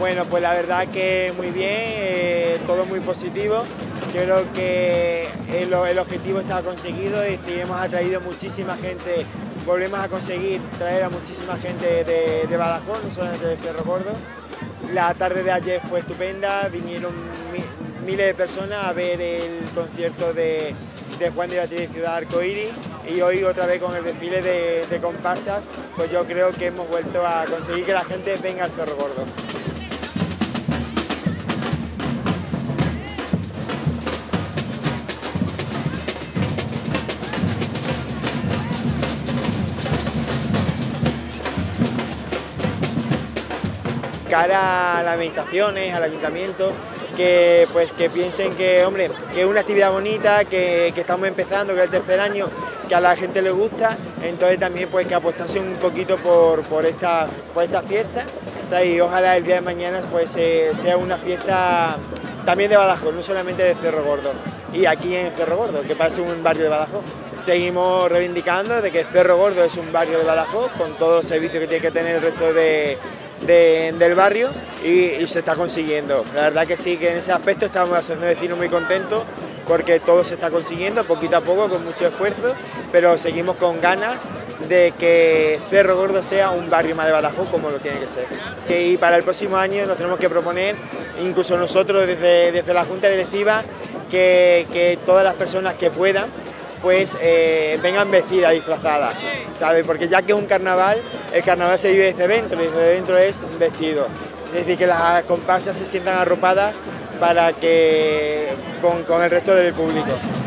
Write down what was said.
Bueno, pues la verdad que muy bien, todo muy positivo. Yo creo que el objetivo está conseguido y hemos atraído muchísima gente, volvemos a conseguir traer a muchísima gente de Badajoz, no solamente de Cerro Gordo. La tarde de ayer fue estupenda, vinieron miles de personas a ver el concierto de Juan de Beatriz Ciudad Arcoíris, y hoy otra vez con el desfile de comparsas, pues yo creo que hemos vuelto a conseguir que la gente venga al Cerro Gordo. Cara a las administraciones, al ayuntamiento, que piensen que, hombre, que es una actividad bonita, que estamos empezando, que es el tercer año, que a la gente le gusta, entonces también pues que apostase un poquito por esta fiesta, o sea, y ojalá el día de mañana pues sea una fiesta también de Badajoz, no solamente de Cerro Gordo, y aquí en Cerro Gordo, que parece un barrio de Badajoz. Seguimos reivindicando de que Cerro Gordo es un barrio de Badajoz, con todos los servicios que tiene que tener el resto del barrio, y se está consiguiendo. La verdad que sí, que en ese aspecto estamos la asociación de vecinos muy contentos porque todo se está consiguiendo poquito a poco, con mucho esfuerzo, pero seguimos con ganas de que Cerro Gordo sea un barrio más de Badajoz como lo tiene que ser. Y para el próximo año nos tenemos que proponer, incluso nosotros desde la Junta Directiva, que todas las personas que puedan pues vengan vestidas, disfrazadas, ¿sabes? Porque ya que es un carnaval, el carnaval se vive desde dentro, y desde dentro es vestido. Es decir, que las comparsas se sientan arropadas para que con el resto del público.